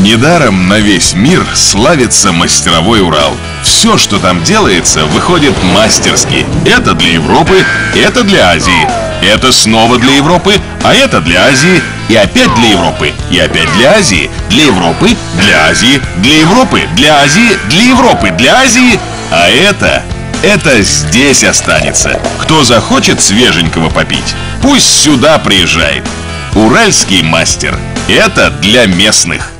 Недаром на весь мир славится мастеровой Урал. Все, что там делается, выходит мастерски. Это для Европы, это для Азии. Это снова для Европы, а это для Азии. И опять для Европы, и опять для Азии. Для Европы, для Азии, для Европы, для Азии, для Европы, для Азии. А это здесь останется. Кто захочет свеженького попить, пусть сюда приезжает. Уральский мастер. Это для местных.